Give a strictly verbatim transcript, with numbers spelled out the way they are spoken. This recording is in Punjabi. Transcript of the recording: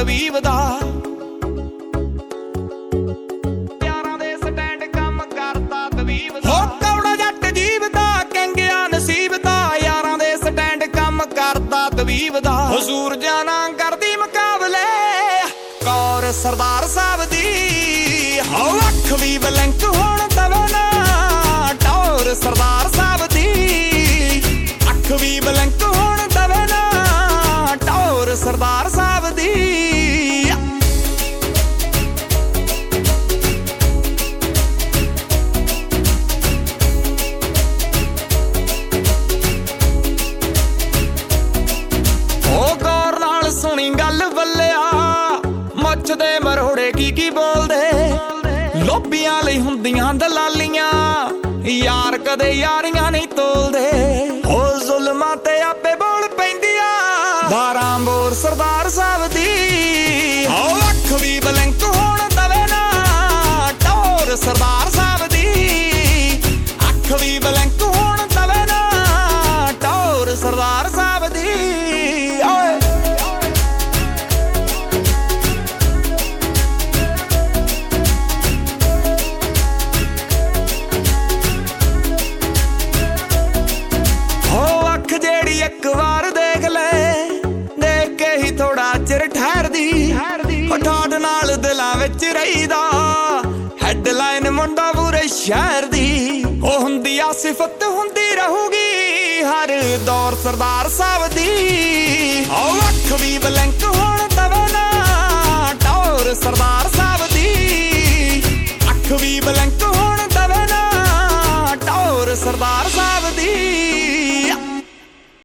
ਤਵੀਬ ਦਾ। ਯਾਰਾਂ ਦੇ ਸਟੈਂਡ ਕੰਮ ਕਰਦਾ ਤਵੀਬ ਦਾ। ਹੋ ਕੌੜਾ ਜੱਟ ਜੀਵ ਦਾ ਕੰਗਿਆ ਨਸੀਬ ਦਾ। ਯਾਰਾਂ ਦੇ ਸਟੈਂਡ ਕੰਮ ਕਰਦਾ ਤਵੀਬ ਦਾ। ਹਜ਼ੂਰ ਜਾਣਾ ਕਰਦੀ ਮੁਕਾਬਲੇ ਕੌਰ ਸਰਦਾਰ ਸਾਹਿਬ ਦੀ। ਹੋ ਅੱਖ ਵੀ ਬਲੈਂਕ ਹੋਣ ਦਵੇ ਨਾ ਟੌਰ ਸਰਦਾਰ ਸਾਹਿਬ ਦੀ। ਅੱਖ ਵੀ ਬਲੈਂਕ ਹੋਣ ਦਵੇ ਨਾ ਟੌਰ ਸਰਦਾਰ ਸਾਹਿਬ ਦੀ। ਉਹ ਗੌਰ ਨਾਲ ਸੁਣੀ ਗੱਲ ਬੱਲਿਆ ਮੁੱਛ ਦੇ ਮਰੋੜੇ ਕੀ ਕੀ ਬੋਲਦੇ। ਲੋਭੀਆਂ ਲਈ ਹੁੰਦੀਆਂ ਦਲਾਲੀਆਂ ਯਾਰ ਕਦੇ ਯਾਰੀਆਂ ਨਹੀਂ ਤੋਲਦੇ। ਹੋ ਜ਼ੁਲਮਾਂ ਤੇ ਆਪੇ ਬੋਲ ਪੈਂਦੀਆਂ ਬਾਰਾਂ ਬੋਰ ਸਰਦਾਰ ਸਾਹਿਬ ਦੀ। ਹੋ ਅੱਖ ਵੀ ਬਲੈਂਕ ਹੋਣ ਦਵੇ ਨਾ ਟੌਰ ਸਰਦਾਰ ਸਾਹਿਬ ਦੀ। ਅੱਖ ਵੀ ਬਲੈਂਕ ਹੋਣ ਦਵੇ ਨਾ ਟੌਰ ਸਰਦਾਰ ਸਾਹਿਬ ਦੀ। ਓਏ ਜਿਹੜੀ ਇੱਕ ਵਾਰ ਦੇਖ ਲੈ ਦੇਖ ਕੇ ਹੀ ਥੋੜਾ ਚਿਰ ਠਹਿਰਦੀ। ਠਾਠ ਨਾਲ ਦਿਲਾਂ ਵਿੱਚ ਰਹੀਦਾ ਹੈਡਲਾਈਨ ਮੁੰਡਾ ਪੂਰੇ ਸ਼ਹਿਰ ਦੀ। ਉਹ ਹੁੰਦੀ ਆ ਸਿਫਤ ਹੁੰਦੀ ਰਹੂਗੀ ਹਰ ਦੌਰ ਸਰਦਾਰ ਸਾਹਿਬ ਦੀ। ਉਹ ਅੱਖ ਵੀ ਬਲੈਂਕ ਹੋਣ ਦਵੇ ਨਾ ਟੌਰ ਸਰਦਾਰ ਸਾਹਿਬ ਦੀ। ਅੱਖ ਵੀ ਬਲੈਂਕ ਹੋਣ ਦਵੇ ਨਾ ਟੌਰ ਸਰਦਾਰ ਸਾਹਿਬ